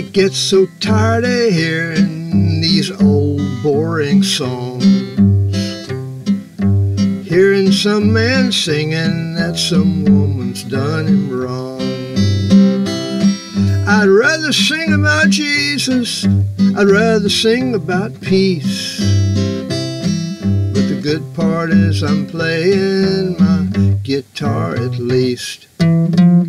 get so tired of hearing these old boring songs, hearing some man singing that some woman's done him wrong. I'd rather sing about Jesus, I'd rather sing about peace, but the good part is I'm playing my guitar at least.